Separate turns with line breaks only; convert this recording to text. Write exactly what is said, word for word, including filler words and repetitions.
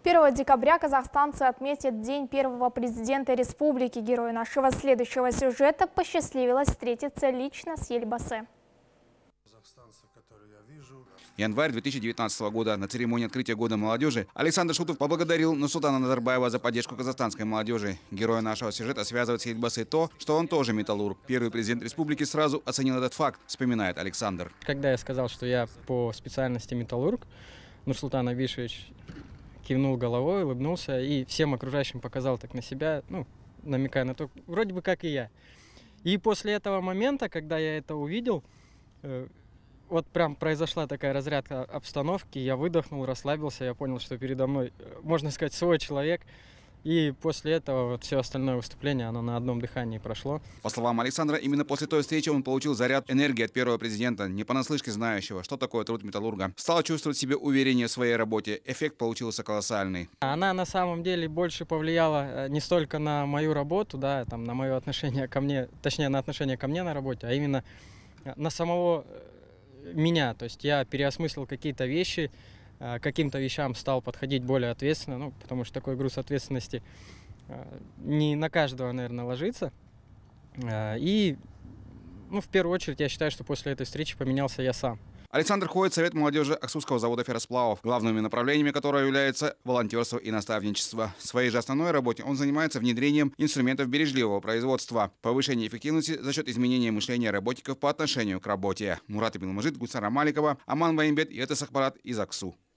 первого декабря казахстанцы отметят День первого президента республики. Герою нашего следующего сюжета посчастливилось встретиться лично с Елбасы.
Январь две тысячи девятнадцатого года. На церемонии открытия Года молодежи Александр Шутов поблагодарил Нурсултана Назарбаева за поддержку казахстанской молодежи. Героя нашего сюжета связывает с Елбасы то, что он тоже металлург. Первый президент республики сразу оценил этот факт, вспоминает Александр.
Когда я сказал, что я по специальности металлург, Нурсултан Абишевич кивнул головой, улыбнулся и всем окружающим показал так на себя, ну, намекая на то, вроде бы как и я. И после этого момента, когда я это увидел, вот прям произошла такая разрядка обстановки, я выдохнул, расслабился, я понял, что передо мной, можно сказать, свой человек. И после этого вот все остальное выступление, оно на одном дыхании прошло.
По словам Александра, именно после той встречи он получил заряд энергии от первого президента, не понаслышке знающего, что такое труд металлурга. Стал чувствовать себя увереннее в своей работе. Эффект получился колоссальный.
Она на самом деле больше повлияла не столько на мою работу, да, там, на мое отношение ко мне, точнее на отношение ко мне на работе, а именно на самого меня. То есть я переосмыслил какие-то вещи, к каким-то вещам стал подходить более ответственно, ну, потому что такой груз ответственности не на каждого, наверное, ложится. И, ну, в первую очередь, я считаю, что после этой встречи поменялся я сам.
Александр входит в Совет молодежи Аксусского завода ферросплавов, главными направлениями которого являются волонтерство и наставничество. В своей же основной работе он занимается внедрением инструментов бережливого производства, повышение эффективности за счет изменения мышления работников по отношению к работе. Мурат Ибн Мажид, Гульсара Маликова, Аман Ваимбет и это Сахпарат из Аксу.